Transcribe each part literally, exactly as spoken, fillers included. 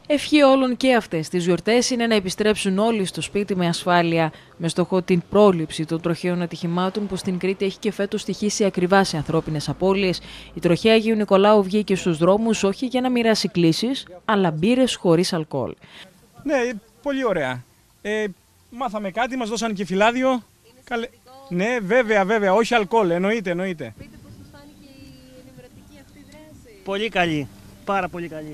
Ευχή όλων και αυτές τις γιορτές είναι να επιστρέψουν όλοι στο σπίτι με ασφάλεια, με στόχο την πρόληψη των τροχαίων ατυχημάτων που στην Κρήτη έχει και φέτος στοιχήσει ακριβά σε ανθρώπινες απώλειες. Η τροχαία Αγίου Νικολάου βγήκε στους δρόμους όχι για να μοιράσει κλήσεις, αλλά μπύρες χωρίς αλκοόλ. Ναι, πολύ ωραία. Ε, μάθαμε κάτι, μας δώσαν και φυλάδιο. Καλε... Ναι, βέβαια, βέβαια, όχι αλκοόλ, εννοείται, εννοείται. Πείτε πώς σας φάνηκε η ενημερωτική αυτή δράση. Πολύ καλή, πάρα πολύ καλή.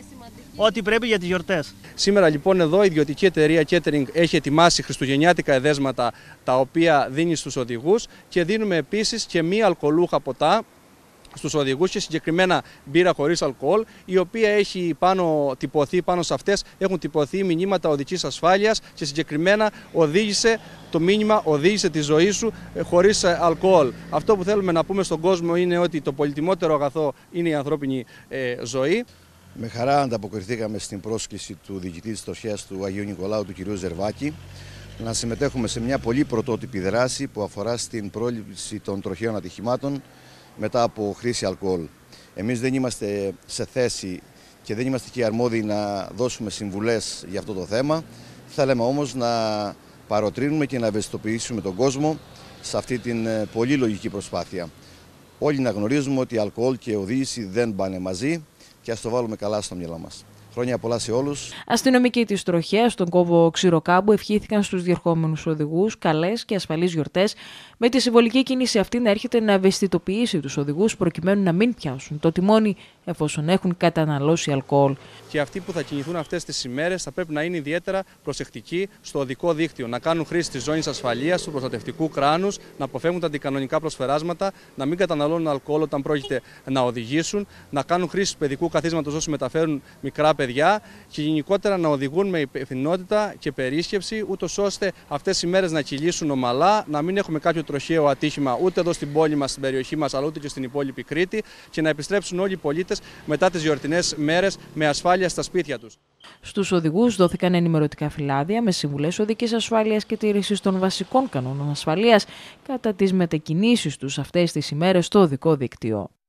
Ό,τι πρέπει για τις γιορτές. Σήμερα λοιπόν εδώ η ιδιωτική εταιρεία Catering έχει ετοιμάσει χριστουγεννιάτικα εδέσματα τα οποία δίνει στους οδηγούς και δίνουμε επίσης και μη αλκοολούχα ποτά στους οδηγούς και συγκεκριμένα μπύρα χωρίς αλκοόλ, η οποία έχει πάνω, τυπωθεί πάνω σε αυτές, έχουν τυπωθεί μηνύματα οδικής ασφάλειας και συγκεκριμένα οδήγησε το μήνυμα «Οδήγησε τη ζωή σου χωρίς αλκοόλ». Αυτό που θέλουμε να πούμε στον κόσμο είναι ότι το πολυτιμότερο αγαθό είναι η ανθρώπινη ε, ζωή. Με χαρά ανταποκριθήκαμε στην πρόσκληση του διοικητή της τροχέας του Αγίου Νικολάου, του κ. Ζερβάκη, να συμμετέχουμε σε μια πολύ πρωτότυπη δράση που αφορά στην πρόληψη των τροχαίων ατυχημάτων μετά από χρήση αλκοόλ. Εμείς δεν είμαστε σε θέση και δεν είμαστε και αρμόδιοι να δώσουμε συμβουλές για αυτό το θέμα. Θέλαμε όμως να παροτρύνουμε και να ευαισθητοποιήσουμε τον κόσμο σε αυτή την πολύ λογική προσπάθεια. Όλοι να γνωρίζουμε ότι αλκοόλ και οδήγηση δεν πάνε μαζί και ας το βάλουμε καλά στο μυαλό μας. Χρόνια πολλά σε όλους. Αστυνομικοί της τροχέας στον κόβο Ξηροκάμπου ευχήθηκαν στους διερχόμενους οδηγούς καλές και ασφαλείς γιορτές, με τη συμβολική κίνηση αυτή να έρχεται να ευαισθητοποιήσει τους οδηγούς προκειμένου να μην πιάσουν το τιμόνι εφόσον έχουν καταναλώσει αλκοόλ. Και αυτοί που θα κινηθούν αυτές τις ημέρες θα πρέπει να είναι ιδιαίτερα προσεκτικοί στο οδικό δίκτυο, να κάνουν χρήση της ζώνης ασφαλείας, του προστατευτικού κράνους, να αποφεύγουν τα αντικανονικά προσφεράσματα, να μην καταναλώνουν αλκοόλ όταν πρόκειται να οδηγήσουν, να κάνουν χρήση του παιδικού καθίσματος όσοι μεταφέρουν μικρά παιδιά και γενικότερα να οδηγούν με υπευθυνότητα και περίσκεψη, ούτως ώστε αυτές οι μέρες να κυλήσουν ομαλά, να μην έχουμε κάποιο τροχαίο ατύχημα ούτε εδώ στην πόλη μας, στην περιοχή μας, αλλά ούτε και στην υπόλοιπη Κρήτη και να επιστρέψουν όλοι οι πολίτες μετά τις γιορτινές μέρες με ασφάλεια στα σπίτια τους. Στους οδηγούς δόθηκαν ενημερωτικά φυλάδια με συμβουλές οδικής ασφάλειας και τήρησης των βασικών κανόνων ασφαλείας κατά τις μετακινήσεις τους αυτές τις ημέρες στο οδικό δίκτυο.